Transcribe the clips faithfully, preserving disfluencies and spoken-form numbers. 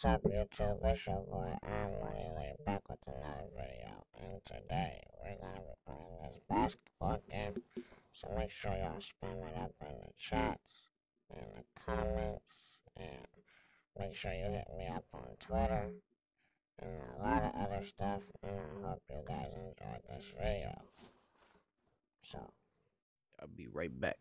What's up, YouTube? It's your boy, I'm Money Lay, back with another video. And today, we're gonna be playing this basketball game. So make sure y'all spam it up in the chats, in the comments, and make sure you hit me up on Twitter, and a lot of other stuff. And I hope you guys enjoyed this video. So, I'll be right back.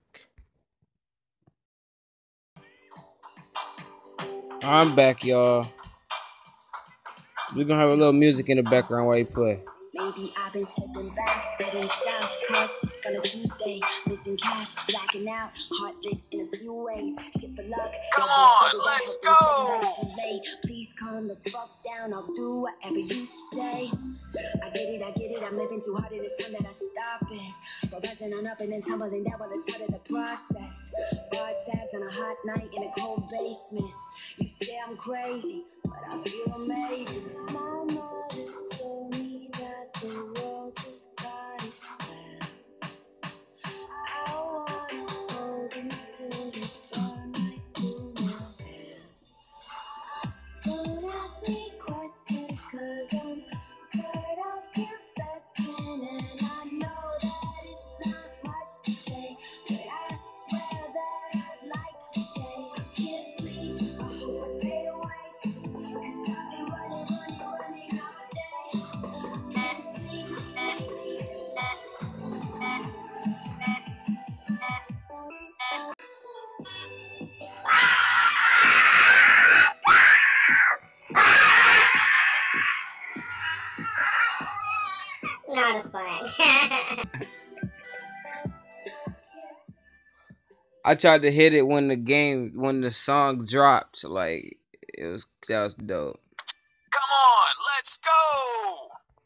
I'm back, y'all. We're gonna have a little music in the background while you play. Maybe I've been slipping back, heading south, cross on a Tuesday, missing cash, blacking out, heart race in a few ways, shit for luck. Come on, let's go! Please calm the fuck down, I'll do whatever you say. I get it, I get it, I'm living too hard and it's time that I stop it. For rising on up and then tumbling down, well, it's part of the process. Hard tabs on a hot night in a cold basement. You say I'm crazy, but I feel amazing. Mama told me that the world just got its plans. I wanna hold them till they burn right through my hands. Don't ask me questions, cause I'm tired of confessing, and I know that it's not much to say, but I swear that I'd like to change. Kiss me, I hope I stay awake, cause I've been running, running, running all day. Kiss me, not as fun. I tried to hit it when the game, when the song dropped. Like, it was, that was dope. Come on, let's go!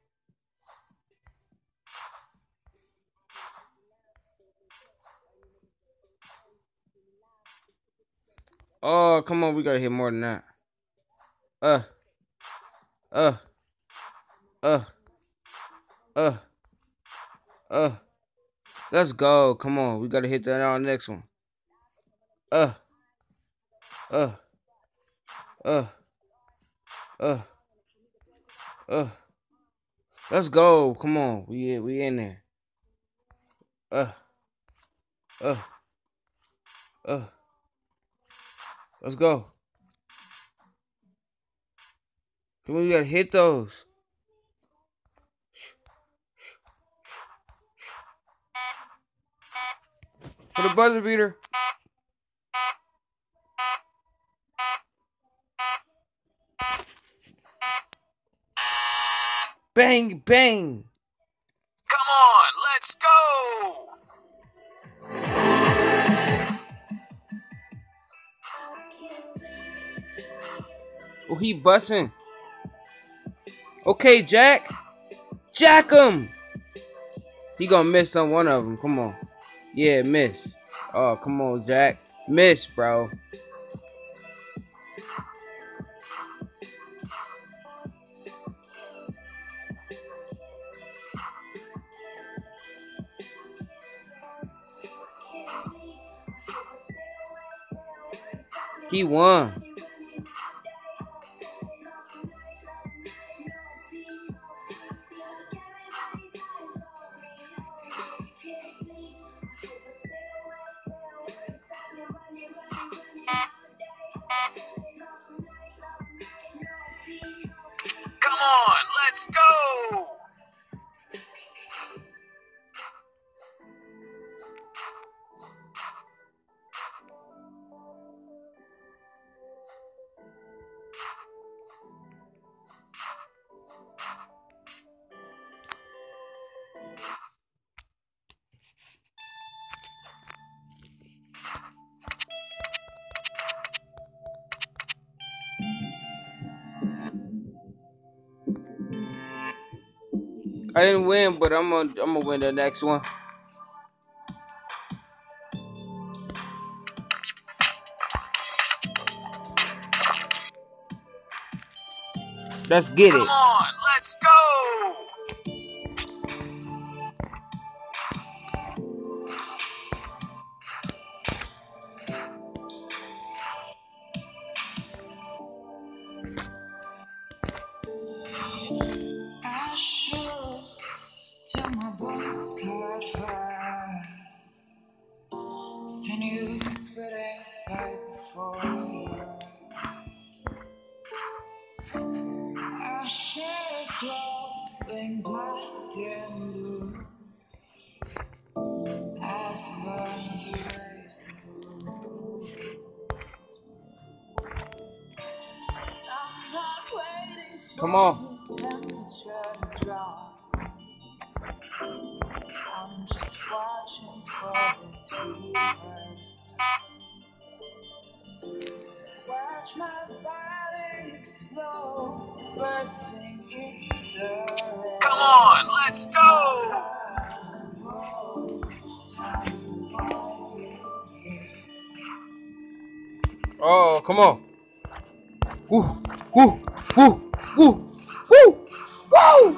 Oh, come on, we gotta hit more than that. Uh, uh, uh, uh, uh. Let's go. Come on, we gotta hit that on the next one. Uh, uh, uh, uh, uh. Let's go. Come on, we we in there. Uh, uh, uh. Let's go. Come on, we gotta hit those. For the buzzer beater. Bang, bang. Come on, let's go! Oh, he busting. Okay, Jack. Jack him. He gonna miss on one of them. Come on. Yeah, miss. Oh, come on, Jack. Miss, bro. He won. Come on, let's go! I didn't win, but I'm gonna I'm gonna win the next one. Let's get Come it. on, let's go! Come on. I'm just watching for this reverse. Watch my body explode, bursting in the Come on, let's go. Oh, come on. Woo, woo, woo, woo, woo, woo.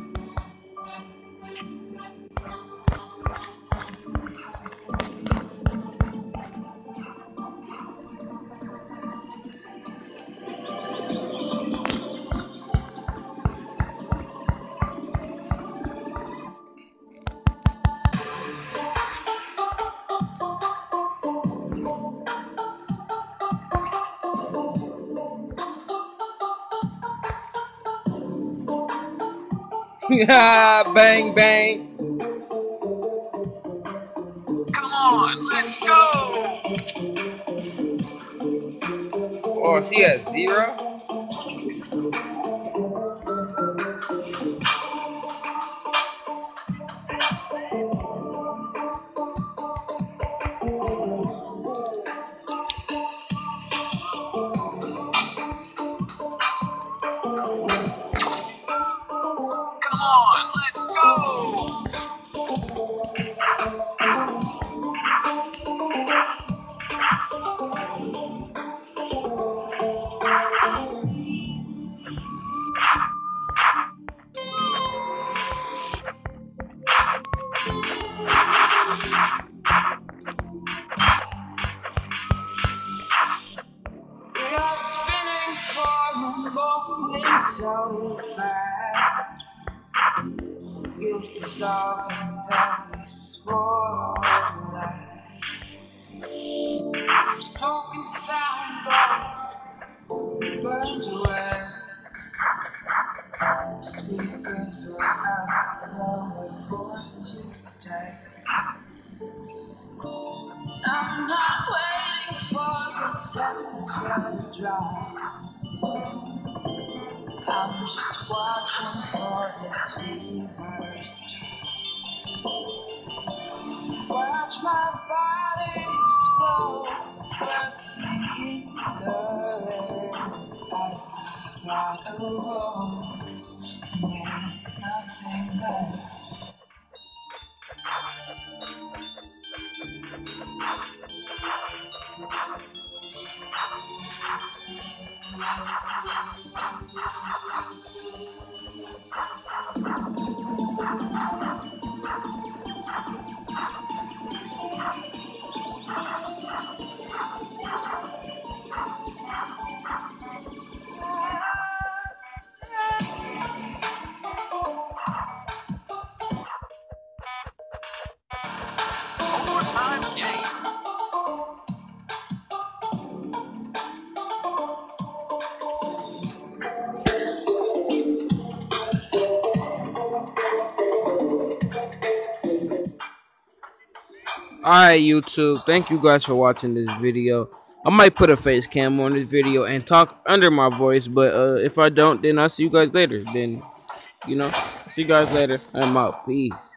Bang, bang. Come on, let's go. Oh, she at zero? Come on, let's go. We are spinning for a moment so fast. Guilt dissolving that we swore would last. Spoken sound bites burned away. Speakers will have no voice to stay. I'm not waiting for the temperature to drop. I'm just watching for this reverse. Watch my body explode, bursting in the air as I got a rose, and there's nothing left. Overtime game. Alright, YouTube. Thank you guys for watching this video. I might put a face cam on this video and talk under my voice, but uh, if I don't, then I'll see you guys later. Then, you know, see you guys later. I'm out. Peace.